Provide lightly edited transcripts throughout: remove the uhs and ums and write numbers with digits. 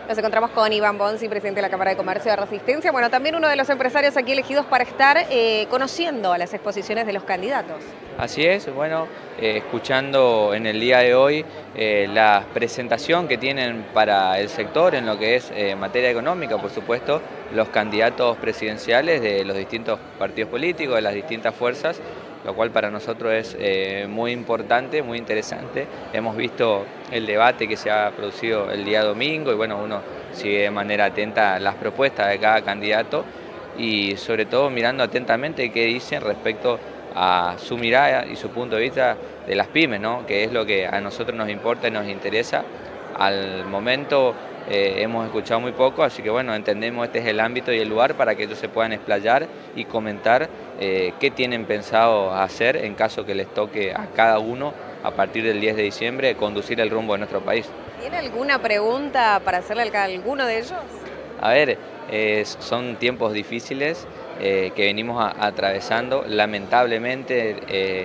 Nos encontramos con Iván Bonzi, presidente de la Cámara de Comercio de Resistencia. Bueno, también uno de los empresarios aquí elegidos para estar conociendo a las exposiciones de los candidatos. Así es, bueno, escuchando en el día de hoy la presentación que tienen para el sector en lo que es materia económica, por supuesto, los candidatos presidenciales de los distintos partidos políticos, de las distintas fuerzas, lo cual para nosotros es muy importante, muy interesante. Hemos visto el debate que se ha producido el día domingo y bueno, uno sigue de manera atenta las propuestas de cada candidato y sobre todo mirando atentamente qué dicen respecto a su mirada y su punto de vista de las pymes, ¿no? Que es lo que a nosotros nos importa y nos interesa. Al momento hemos escuchado muy poco, así que bueno, entendemos este es el ámbito y el lugar para que ellos se puedan explayar y comentar qué tienen pensado hacer en caso que les toque a cada uno a partir del 10 de diciembre conducir el rumbo de nuestro país. ¿Tiene alguna pregunta para hacerle a alguno de ellos? A ver, son tiempos difíciles que venimos atravesando, lamentablemente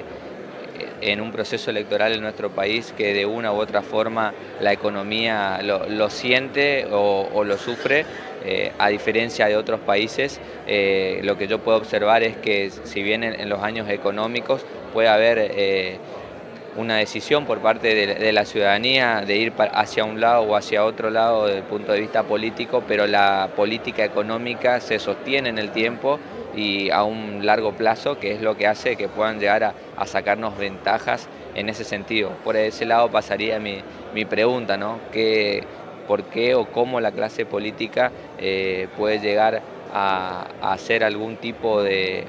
en un proceso electoral en nuestro país que de una u otra forma la economía lo siente o lo sufre, a diferencia de otros países. Lo que yo puedo observar es que si bien en los años económicos puede haber una decisión por parte de la ciudadanía de ir hacia un lado o hacia otro lado desde el punto de vista político, pero la política económica se sostiene en el tiempo y a un largo plazo, que es lo que hace que puedan llegar a sacarnos ventajas en ese sentido. Por ese lado pasaría mi pregunta, ¿no? ¿Por qué o cómo la clase política puede llegar a hacer algún tipo de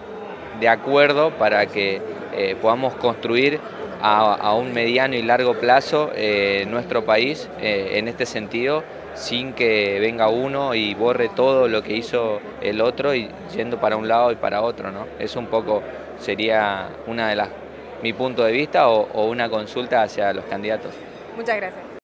acuerdo para que podamos construir a un mediano y largo plazo nuestro país en este sentido, sin que venga uno y borre todo lo que hizo el otro y yendo para un lado y para otro, ¿no? Eso un poco sería mi punto de vista o una consulta hacia los candidatos. Muchas gracias.